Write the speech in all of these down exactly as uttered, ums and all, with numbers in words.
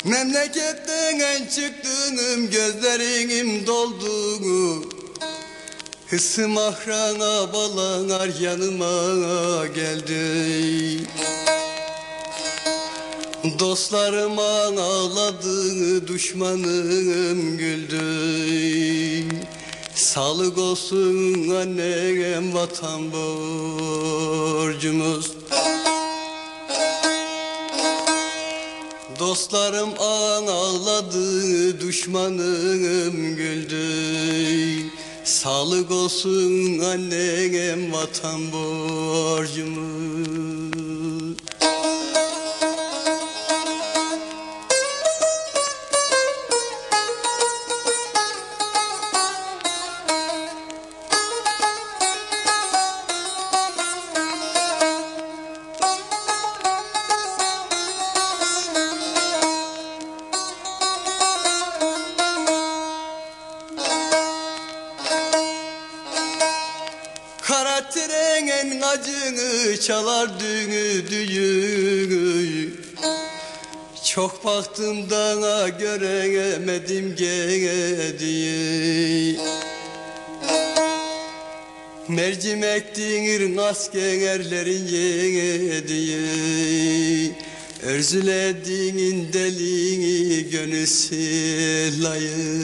Memleketten çıktığım gözlerim doldu. Hısım ahrana balanlar yanıma geldi. Dostlarım ağladı, düşmanım güldü. Sağlık olsun annem, vatan borcumuz. Dostlarım ağladı, düşmanım güldü. Sağlık olsun annem, vatan borcumuz. Kara trenin acını çalar düğü düğü. Çok baktım da göremedim gediği. Mercimektir askerlerin yediği. Örzülediğin deli gönül silayı.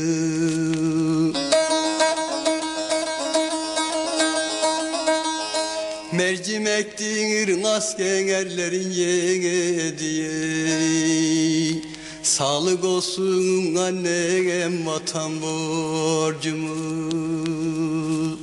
Mercimektir askerlerin yediği. Sağlık olsun annem, vatan borcumuz.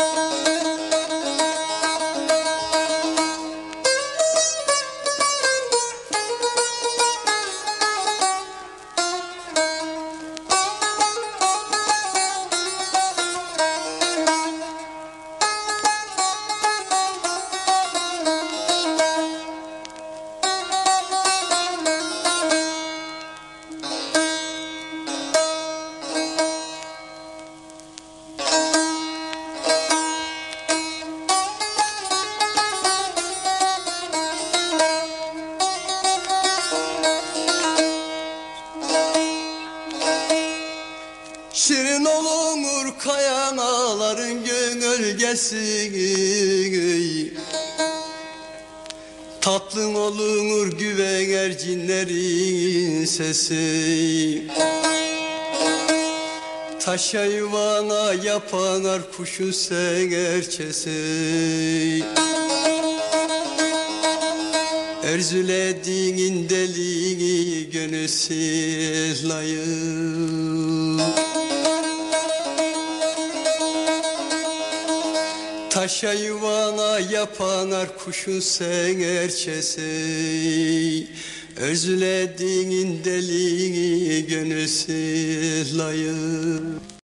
Şirin olur kayanaların gölgesi, tatlı olur güvercinlerin sesi. Taşa yuvana yapanlar kuşun serçesi. Erzülediğin deli gönül silayı. Taşa yuvana yapanlar kuşun serçesi. Özlediğin deli gönül silayı.